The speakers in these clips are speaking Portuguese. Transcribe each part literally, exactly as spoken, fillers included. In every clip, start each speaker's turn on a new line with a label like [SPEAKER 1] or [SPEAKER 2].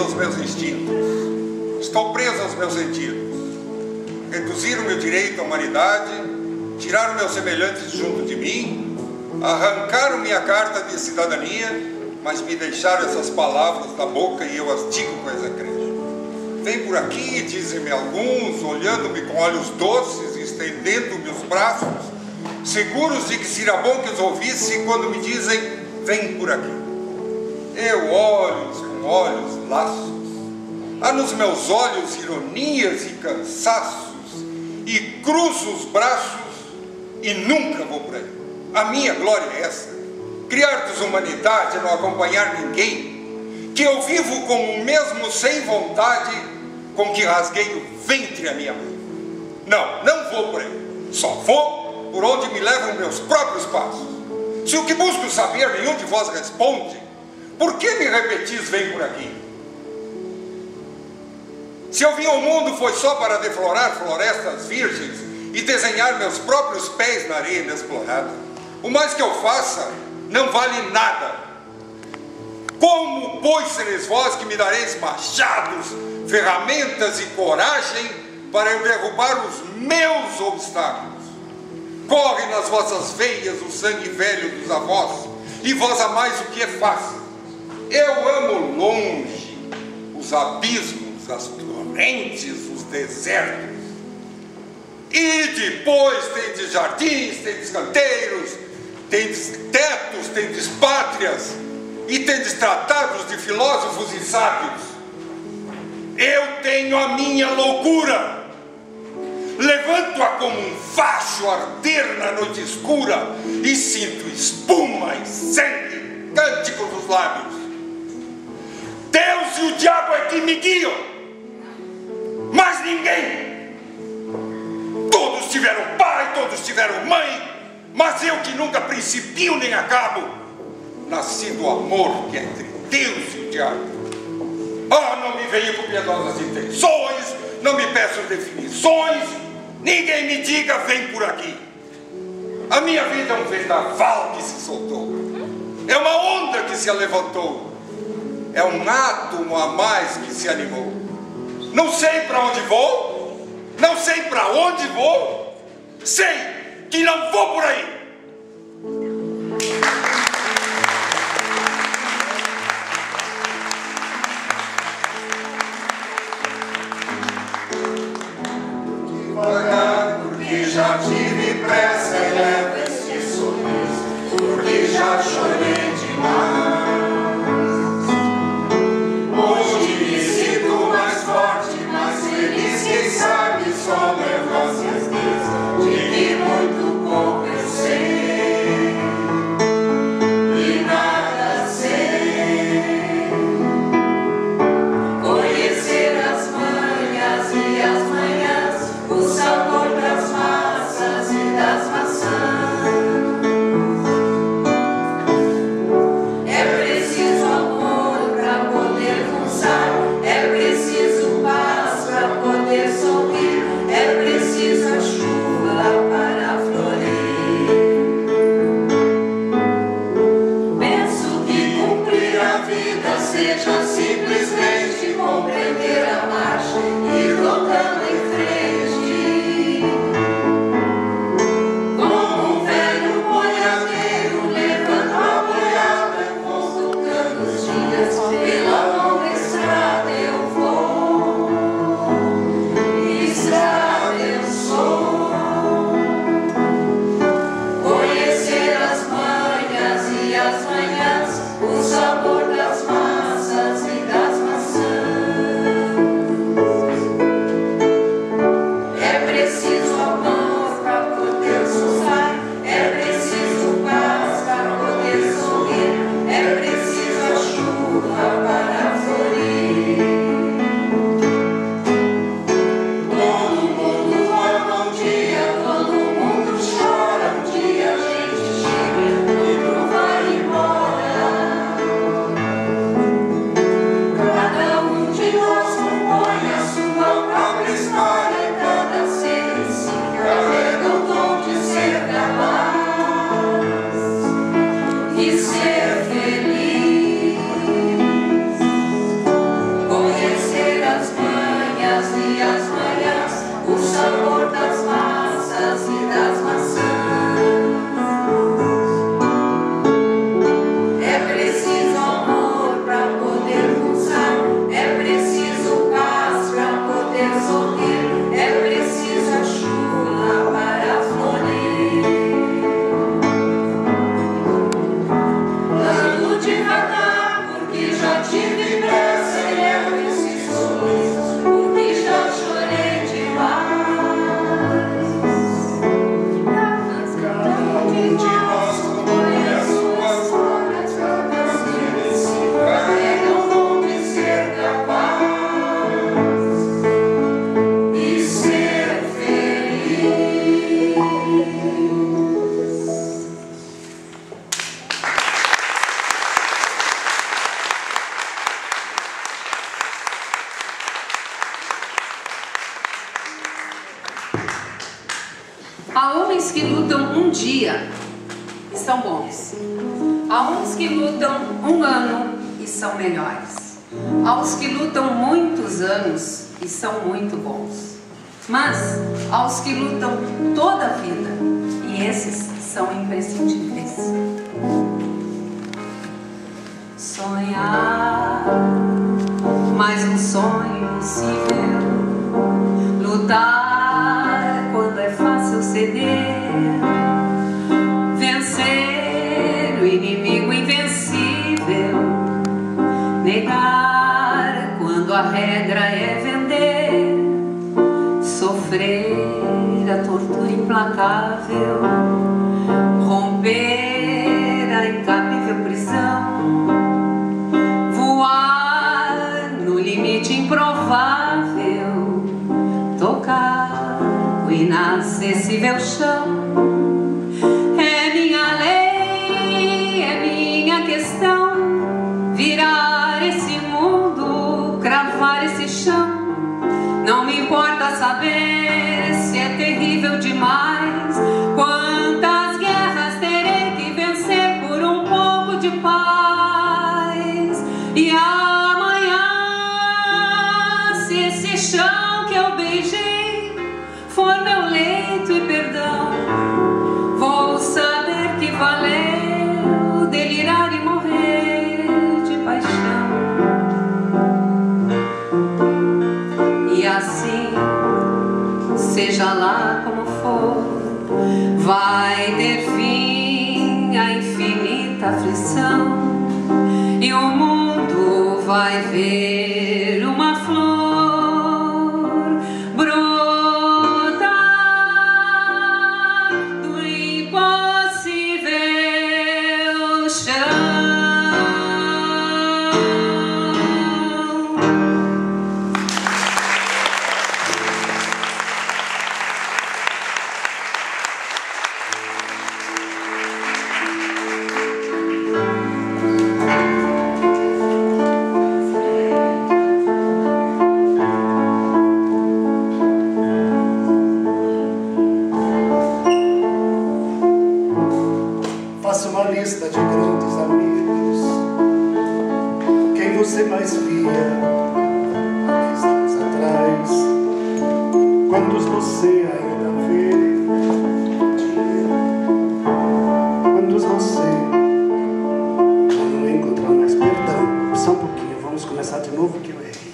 [SPEAKER 1] aos meus instintos. Estou preso aos meus sentidos. Reduziram meu direito à humanidade, tiraram meus semelhantes junto de mim, arrancaram minha carta de cidadania, mas me deixaram essas palavras na boca e eu as digo com execrécio. Vem por aqui, dizem-me alguns, olhando-me com olhos doces, estendendo-me os braços, seguros de que seria bom que os ouvisse quando me dizem, vem por aqui. Eu olho com olhos laços, há nos meus olhos ironias e cansaços, e cruzo os braços e nunca vou por aí. A minha glória é essa, criar desumanidade e não acompanhar ninguém, que eu vivo como mesmo sem vontade com que rasguei o ventre a minha mãe. Não, não vou por aí, só vou por onde me levam meus próprios passos. Se o que busco saber nenhum de vós responde, por que me repetis vem por aqui? Se eu vim ao mundo foi só para deflorar florestas virgens e desenhar meus próprios pés na areia inexplorada. O mais que eu faça não vale nada. Como, pois, sereis vós que me dareis machados, ferramentas e coragem para eu derrubar os meus obstáculos? Corre nas vossas veias o sangue velho dos avós, e vós amais o que é fácil. Eu amo longe os abismos, as torrentes, os desertos. E depois tendes jardins, tendes canteiros, tendes tetos, tendes pátrias, e tendes tratados de filósofos e sábios. Eu tenho a minha loucura, levanto-a como um facho arder na noite escura, e sinto espuma e sangue, cânticos dos lábios. Deus e o diabo é que me guiam, mas ninguém. Todos tiveram pai, todos tiveram mãe, mas eu que nunca principio nem acabo, nasci do amor que é entre Deus e o diabo. Ah, não me venha com piedosas intenções, não me peçam definições, ninguém me diga vem por aqui. A minha vida é um vendaval que se soltou, é uma onda que se levantou, é um átomo a mais que se animou. Não sei para onde vou, não sei para onde vou, sei que não vou por aí.
[SPEAKER 2] Porque já tive pressa e levo esse sorriso, porque já chorei demais. Hoje me sinto mais forte, mais feliz, quem sabe só levo a certeza de que muito pouco eu sei e nada sei. Conhecer as manhas e as manhãs, o sabor das massas e das maçãs. É preciso amor para poder pulsar, é preciso paz para poder sorrir, é preciso a chuva para florir. Penso que cumprir a vida seja simplesmente compreender a marcha e rodando em frente. Como um velho boiadeiro levando a boiada, eu vou tocando os dias, pela longa estrada eu vou, estrada eu sou. Conhecer as manhas e as manhãs, o sabor das massas e das maçãs. É preciso amor para poder susar, é preciso paz para poder sorrir, é preciso a chuva para florir. Todo mundo ama um dia, todo mundo chora um dia, a gente chega e tudo vai embora. Cada um de nós compõe a sua própria história, cada ser em si carrega o dom de ser capaz e ser feliz.
[SPEAKER 3] dia e são bons. Há uns que lutam um ano e são melhores. Há os que lutam muitos anos e são muito bons. Mas há os que lutam toda a vida e esses são imprescindíveis. Sonhar, mais um sonho impossível. Lutar quando é fácil ceder. Vencer o inimigo invencível. Negar quando a regra é vender. Sofrer a tortura implacável. Romper a incabível prisão. Voar no limite improvável. Tocar o inacessível chão. É minha lei, é minha questão. Virar esse mundo, cravar esse chão. Não me importa saber se é terrível demais. Quantas guerras terei que vencer por um pouco de paz. E amanhã, se esse chão que eu beijei for meu leito e perdão, vou saber que valeu delirar e morrer de paixão. E assim, seja lá como for, vai ter fim a infinita aflição. E o mundo vai ver uma flor brotar do impossível chão.
[SPEAKER 4] Faça uma lista de grandes amigos. Quem você mais via há dez anos atrás? Quantos você ainda vê? Quantos você já não encontra mais? Perdão, só um pouquinho, vamos começar de novo que eu errei.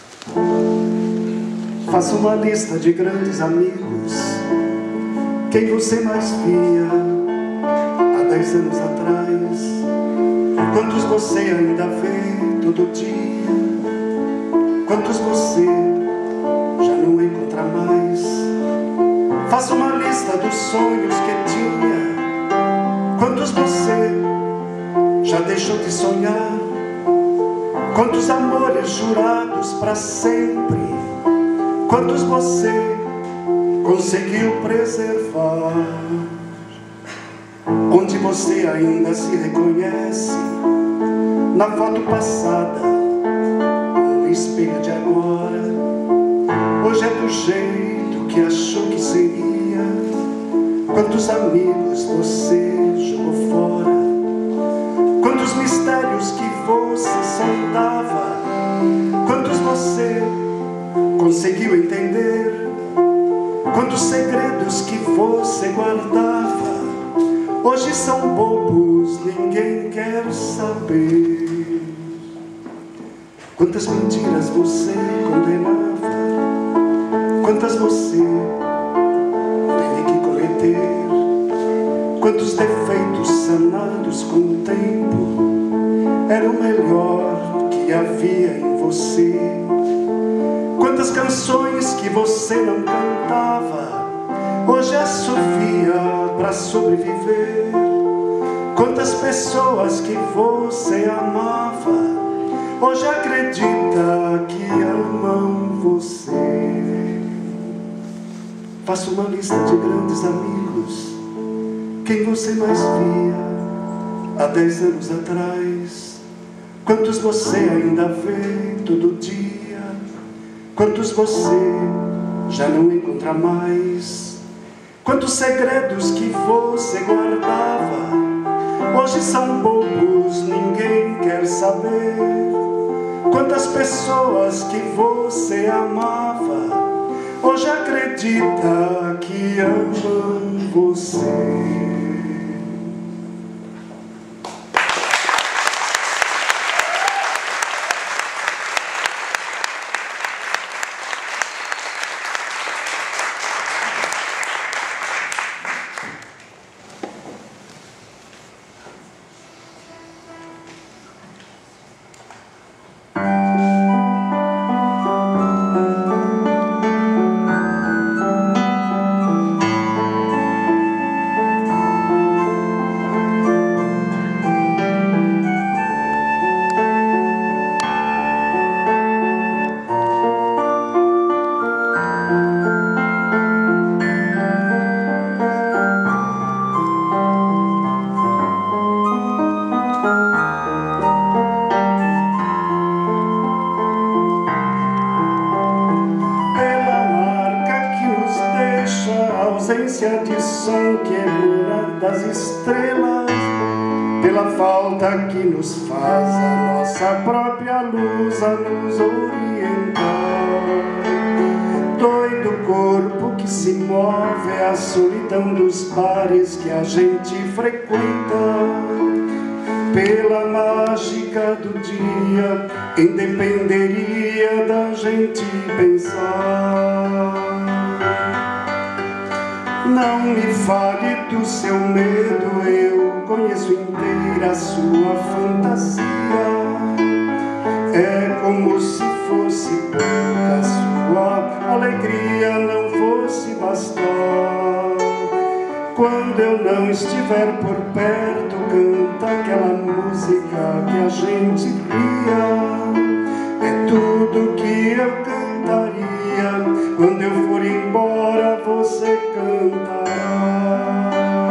[SPEAKER 4] Faça uma lista de grandes amigos. Quem você mais via dez anos atrás? Quantos você ainda vê todo dia? Quantos você já não encontra mais? Faça uma lista dos sonhos que tinha. Quantos você já deixou de sonhar? Quantos amores jurados para sempre? Quantos você conseguiu preservar? Onde você ainda se reconhece na foto passada, no espelho de agora. Hoje é do jeito que achou que seria. Quantos amigos você jogou fora? Quantos mistérios que você sondava? Quantos você conseguiu entender? Quantos segredos que você guardava hoje são bobos, ninguém quer saber. Quantas mentiras você condenava, quantas você teve que cometer. Quantos defeitos sanados com o tempo era o melhor que havia em você. Quantas canções que você não cantava hoje assovia para sobreviver. Quantas pessoas que você amava hoje acredita que amam você. Faça uma lista de grandes amigos. Quem você mais via há dez anos atrás? Quantos você ainda vê todo dia? Quantos você já não encontra mais? Quantos segredos que você guardava, hoje são bobos, ninguém quer saber. Quantas pessoas que você amava, hoje acredita que amam você. Ausência de som que emana das estrelas, pela falta que nos faz a nossa própria luz a nos orientar. Doido corpo que se move é a solidão dos bares que a gente frequenta, pela mágica do dia independeria da gente pensar. Não me fale do seu medo, eu conheço inteira a sua fantasia. É como se fosse pouca sua alegria, não fosse bastar. Quando eu não estiver por perto, canta aquela música que a gente cria. É tudo que eu cantaria. Quando eu for embora, você cantará.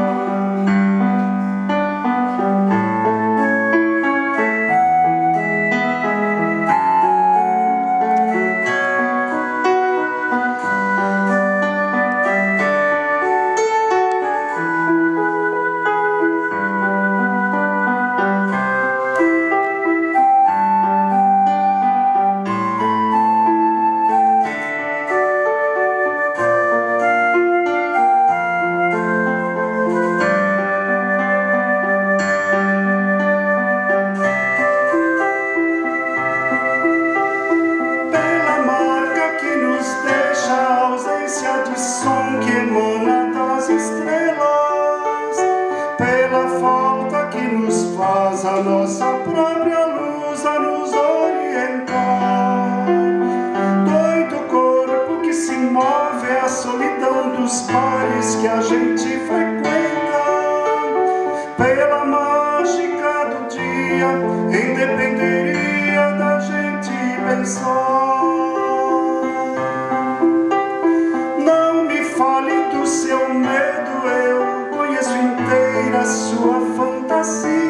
[SPEAKER 4] A nossa própria luz a nos orientar. Doido corpo que se move é a solidão dos bares que a gente frequenta, pela mágica do dia independeria da gente pensar. Não me fale do seu medo, eu conheço inteira a sua fantasia.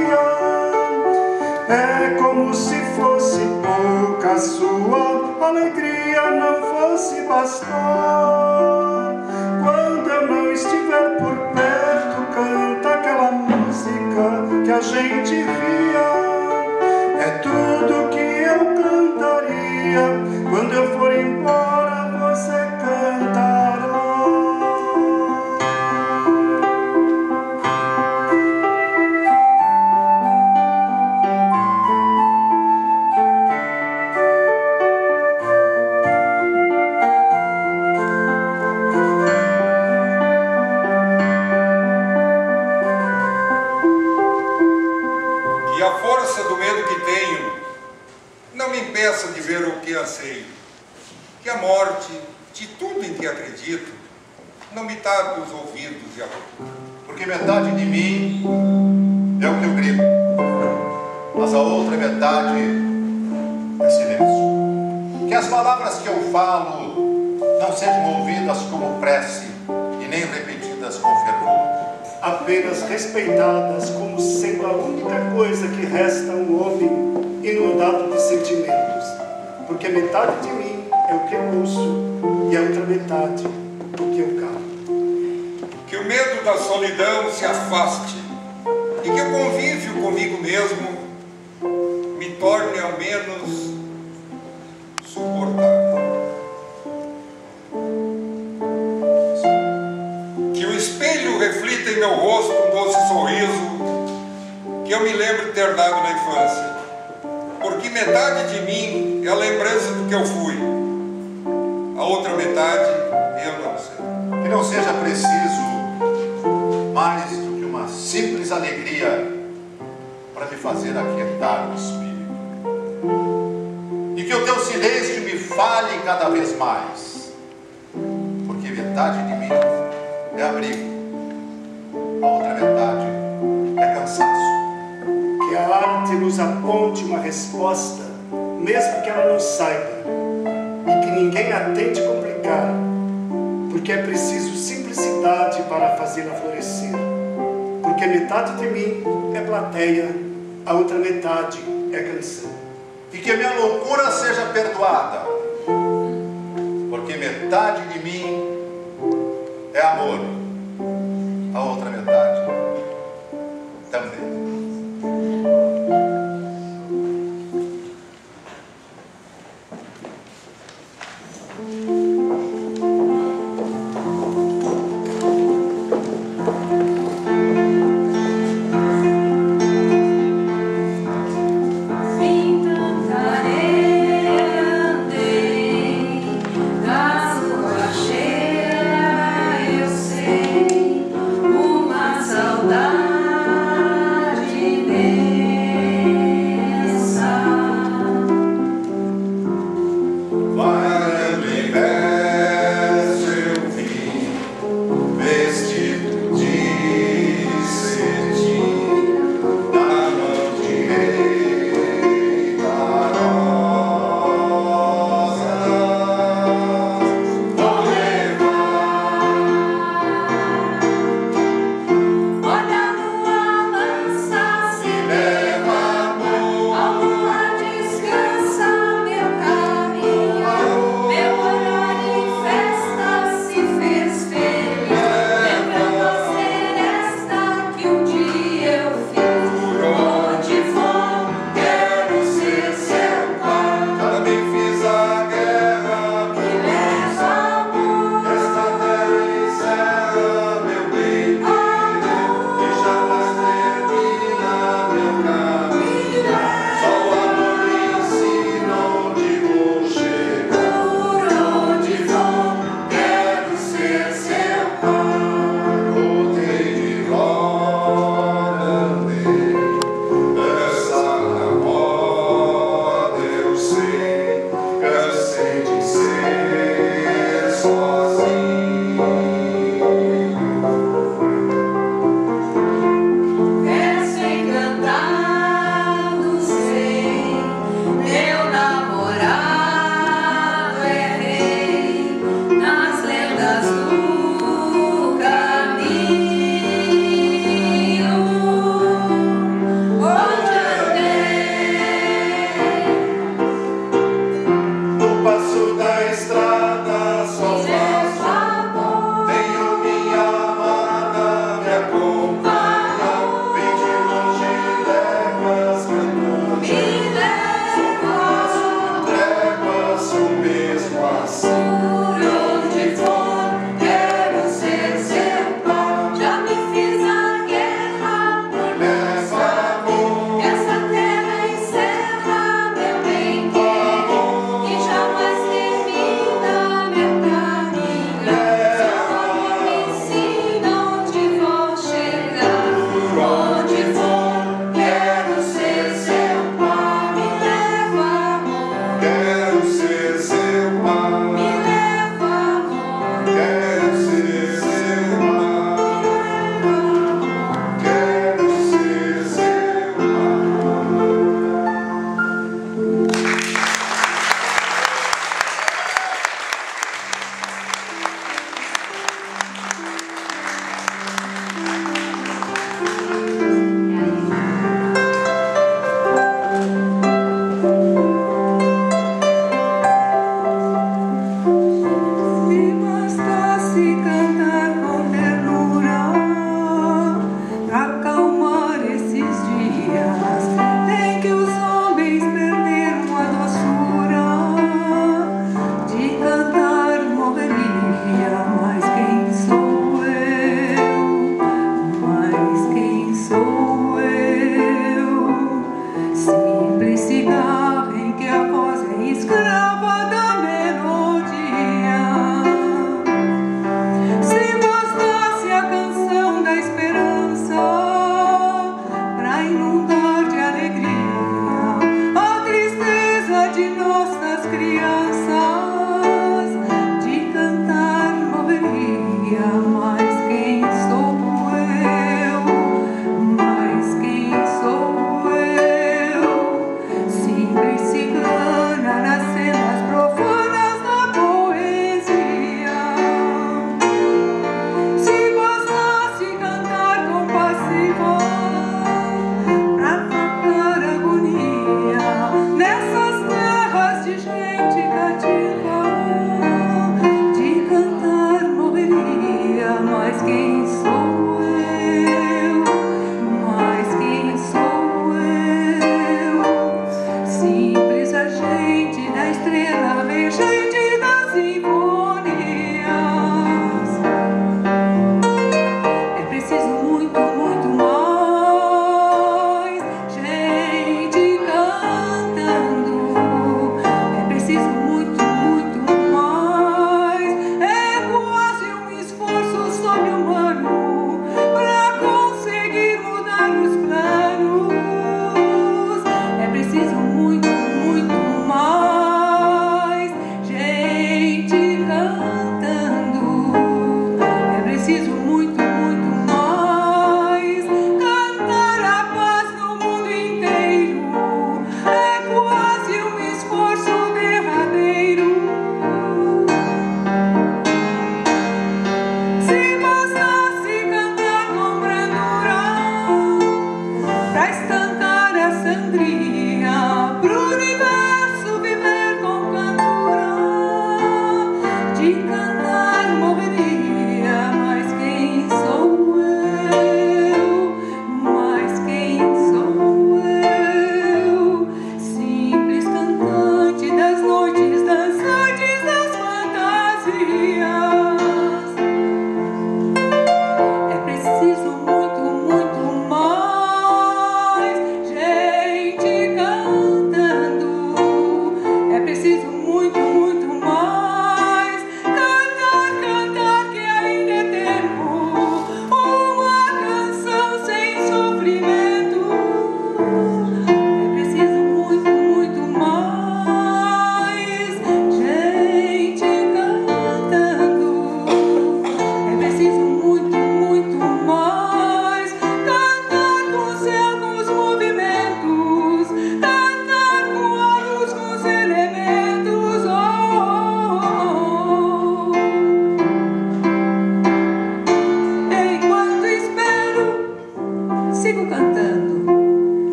[SPEAKER 4] É como se fosse pouca a sua alegria, não fosse bastar. Quando eu não estiver por perto, canta aquela música que a gente via. É tudo que eu cantaria. Quando eu for embora, você cantará.
[SPEAKER 1] De ver o que anseio, que a morte de tudo em que acredito não me tape os ouvidos e a boca.
[SPEAKER 5] Porque metade de mim é o que eu grito, mas a outra metade é silêncio. Que as palavras que eu falo não sejam ouvidas como prece e nem repetidas com fervor,
[SPEAKER 4] apenas respeitadas como sendo a única coisa que resta a um homem inundado de sentimentos, porque metade de mim é o que eu ouço e a outra metade o que eu canto.
[SPEAKER 1] que o medo da solidão se afaste e que o convívio comigo mesmo me torne ao menos suportável. Que o espelho reflita em meu rosto um doce sorriso que eu me lembro de ter dado na infância, porque metade de mim é a lembrança do que eu fui, a outra metade eu não sei.
[SPEAKER 5] Que não seja preciso mais do que uma simples alegria para me fazer aquietar o espírito. E que o teu silêncio me fale cada vez mais, porque metade de mim é abrigo, a outra metade é cansaço.
[SPEAKER 4] Que a arte nos aponte uma resposta, mesmo que ela não saiba, e que ninguém a tente complicar, porque é preciso simplicidade para fazê-la florescer. Porque metade de mim é plateia, a outra metade é canção.
[SPEAKER 5] E que a minha loucura seja perdoada, porque metade de mim é amor, a outra metade também.